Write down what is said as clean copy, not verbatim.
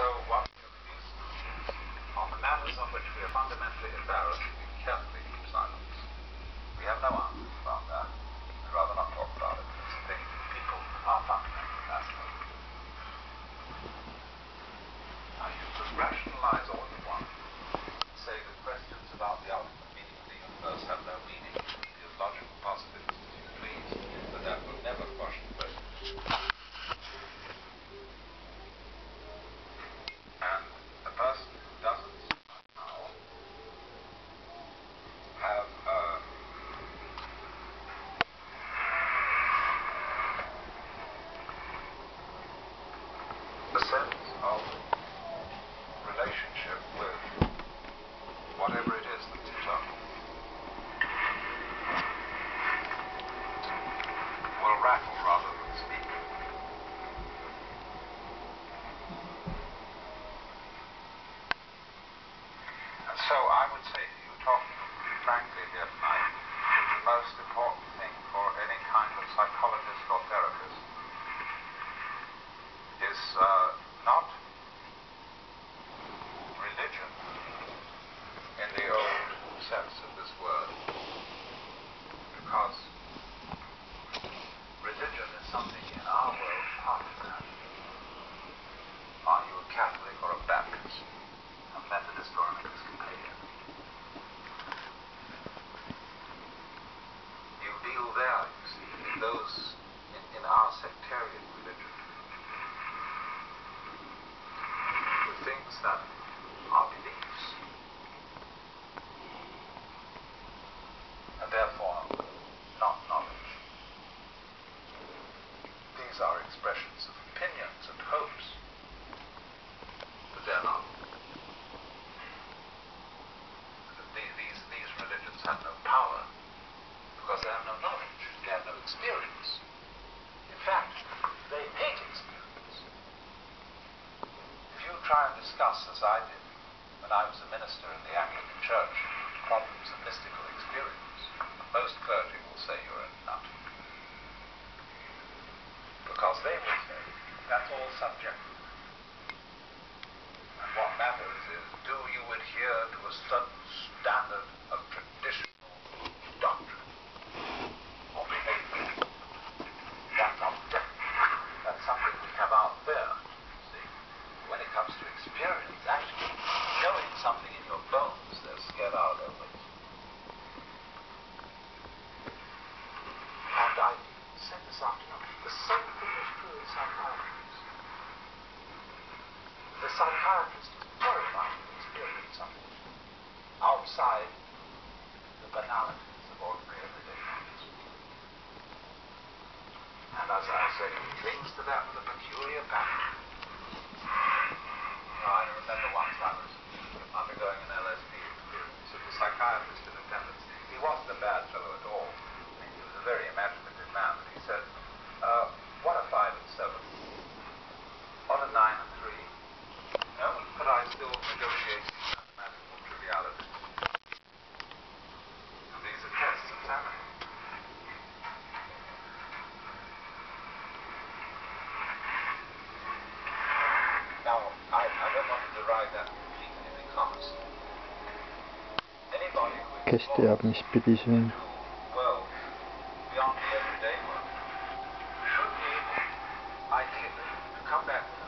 so one of these on the matters on which we are fundamentally embarrassed, we carefully keep silence. We have no answers about that. We'd rather not talk about it. It's a thing people are fundamentally fascinated. Now you could rationalize all you want. Say that questions about the ultimate meaning of the universe have no meaning. Be as logical possibilities as you please, but that will never quash the question. And a person who doesn't somehow have a sense of relationship with whatever it is that's eternal will rattle rather than speak. And so I would say to you, talking frankly here tonight, that the most important thing for any kind of psychologist or therapist is not religion in the old sense of this word, because religion is something in our world part of that. Are you a Catholic or a Baptist, a Methodist or an Episcopalian? You deal there, you see, in those in our sectarian religion, with things that are beliefs, and therefore not knowledge. These are expressions of opinions and hopes, but they're not. These religions have no power because they have no knowledge, they have no experience. In fact, they hate experience. If you try and discuss, as I did when I was a minister in the Anglican Church, problems of mystical experience, most clergy will say you're a nut. Because they will say, that's all subjective. And what matters is, do you adhere to a certain standard of traditional doctrine or behavior? That's objective. That's something we have out there, see? When it comes to experience, actually, knowing something in your bones, they're scared out of their wits. And I said this afternoon, the same thing is true in psychiatry. The psychiatrist is terrified to experience something outside the banalities of ordinary everyday life. And as I say, he clings to that with a peculiar passion. I remember once I was undergoing an LSD experience, and the psychiatrist in attendance, he wasn't a bad fellow at all. He was a very imaginative man, but he said, what are 5 and 7? What are 9 and 3? No, but I still negotiate these mathematical trivialities. And these are tests of sanity. Now, I don't want to deride that completely because anybody who is kes teab, mis pidi see on. world beyond the everyday world should be able, ideally, to come back